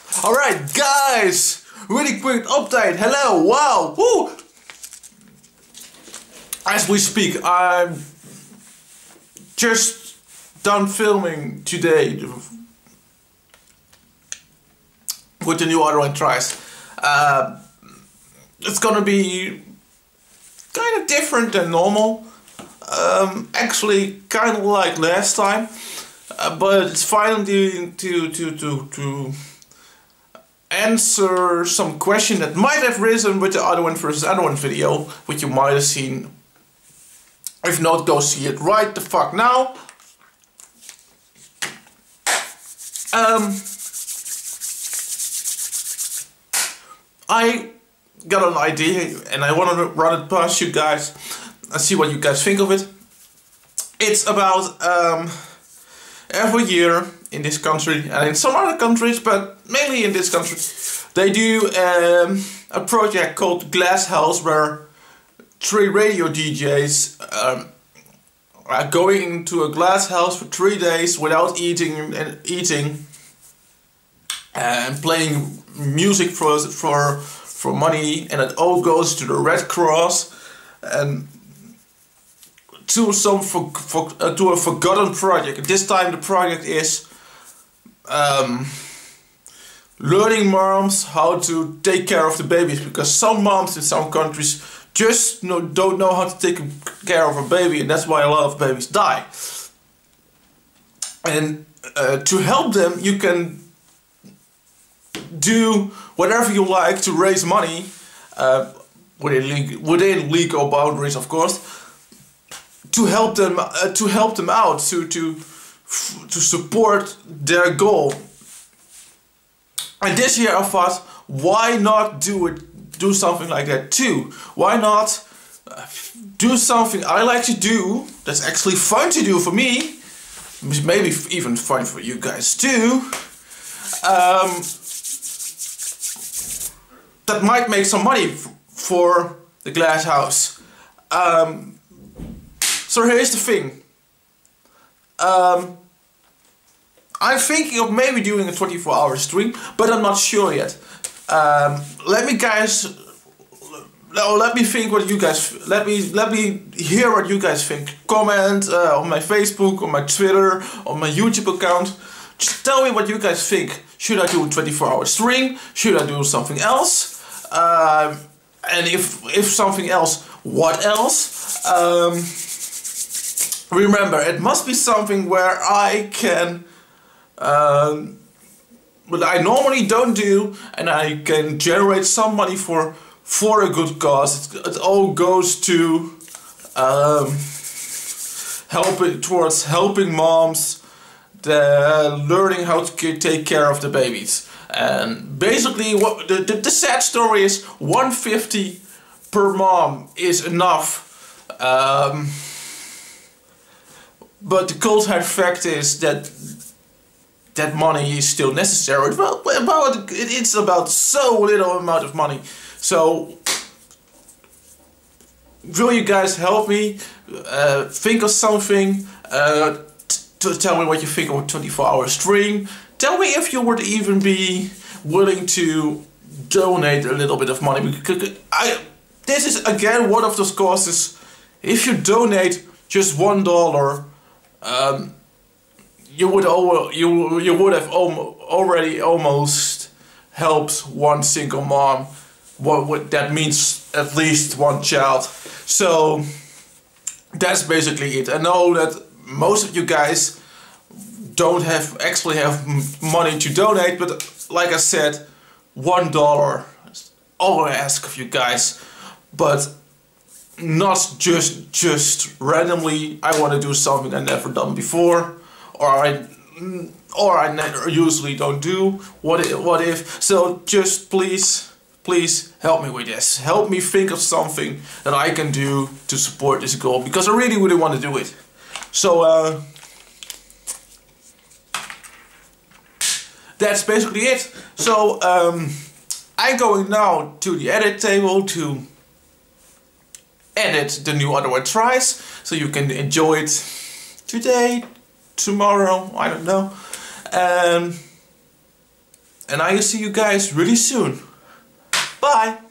Alright guys, really quick update. Hello, wow, woo! As we speak, I'm just done filming today with the new Ardawen tries. It's gonna be kind of different than normal. Actually, kind of like last time, but it's finally to answer some question that might have risen with the Ardawen versus Ardawen video, which you might have seen. If not, go see it right the fuck now. I got an idea and I want to run it past you guys and see what you guys think of it. It's about every year in this country and in some other countries, but mainly in this country, they do a project called Glass House, where 3 radio DJs are going into a glass house for 3 days without eating and playing music for money, and it all goes to the Red Cross and to a forgotten project. This time the project is learning moms how to take care of the babies, because some moms in some countries just don't know how to take care of a baby, and that's why a lot of babies die. And to help them, you can do whatever you like to raise money within legal boundaries, of course, to help them out, to support their goal. And this year I thought, why not do something like that too? Why not do something I like to do, that's actually fun to do for me, maybe even fun for you guys too, that might make some money for the glass house. So here's the thing. I'm thinking of maybe doing a 24-hour stream, but I'm not sure yet. Let me think what you guys. Let me hear what you guys think. Comment on my Facebook, on my Twitter, on my YouTube account. Just tell me what you guys think. Should I do a 24-hour stream? Should I do something else? And if something else, what else? Remember, it must be something where I can, what I normally don't do, and I can generate some money for a good cause. It all goes to helping moms, learning how to take care of the babies. And basically, what the sad story is, 150 per mom is enough. But the cold hard fact is that that money is still necessary. Well, it's about so little amount of money. So, will you guys help me think of something to tell me what you think of a 24-hour stream? Tell me if you would even be willing to donate a little bit of money, because this is again one of those causes. If you donate just $1, you would have already almost helped one single mom. What that means, at least one child. So that's basically it. I know that most of you guys don't actually have money to donate, but like I said, $1 is all I ask of you guys. But not just randomly. I want to do something I never done before, or I usually don't do. What if? So just please help me with this. Help me think of something that I can do to support this goal, because I really want to do it. So that's basically it. So I'm going now to the edit table to edit the new Ardawen tries, so you can enjoy it today, tomorrow, I don't know. and I will see you guys really soon. Bye!